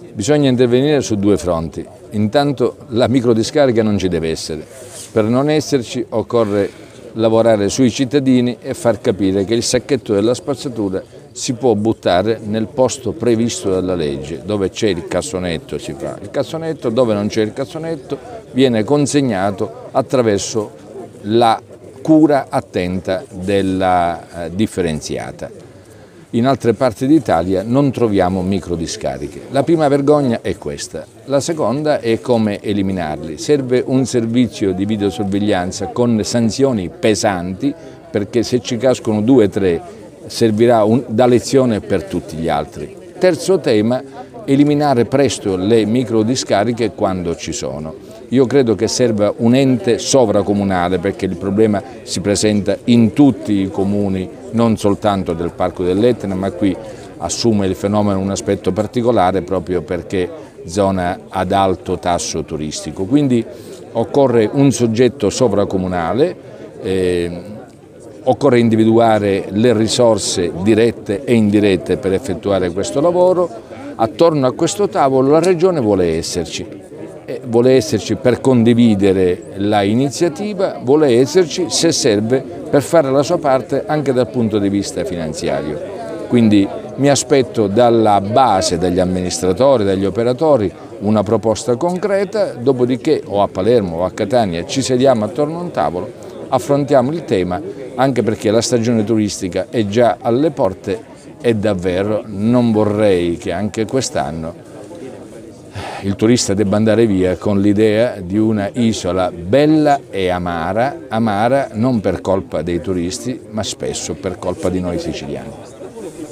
Bisogna intervenire su due fronti. Intanto la microdiscarica non ci deve essere. Per non esserci occorre lavorare sui cittadini e far capire che il sacchetto della spazzatura si può buttare nel posto previsto dalla legge. Dove c'è il cassonetto si fa il cassonetto, dove non c'è il cassonetto viene consegnato attraverso la cura attenta della differenziata. In altre parti d'Italia non troviamo microdiscariche. La prima vergogna è questa. La seconda è come eliminarli. Serve un servizio di videosorveglianza con sanzioni pesanti, perché se ci cascano 2 o 3 servirà da lezione per tutti gli altri. Terzo tema, eliminare presto le microdiscariche quando ci sono. Io credo che serva un ente sovracomunale, perché il problema si presenta in tutti i comuni, non soltanto del Parco dell'Etna, ma qui assume il fenomeno un aspetto particolare proprio perché zona ad alto tasso turistico. Quindi occorre un soggetto sovracomunale, occorre individuare le risorse dirette e indirette per effettuare questo lavoro. Attorno a questo tavolo la Regione vuole esserci per condividere la iniziativa, vuole esserci se serve per fare la sua parte anche dal punto di vista finanziario. Quindi mi aspetto dalla base, dagli amministratori, dagli operatori una proposta concreta, dopodiché o a Palermo o a Catania ci sediamo attorno a un tavolo, affrontiamo il tema, anche perché la stagione turistica è già alle porte e davvero non vorrei che anche quest'anno il turista debba andare via con l'idea di una isola bella e amara non per colpa dei turisti, ma spesso per colpa di noi siciliani.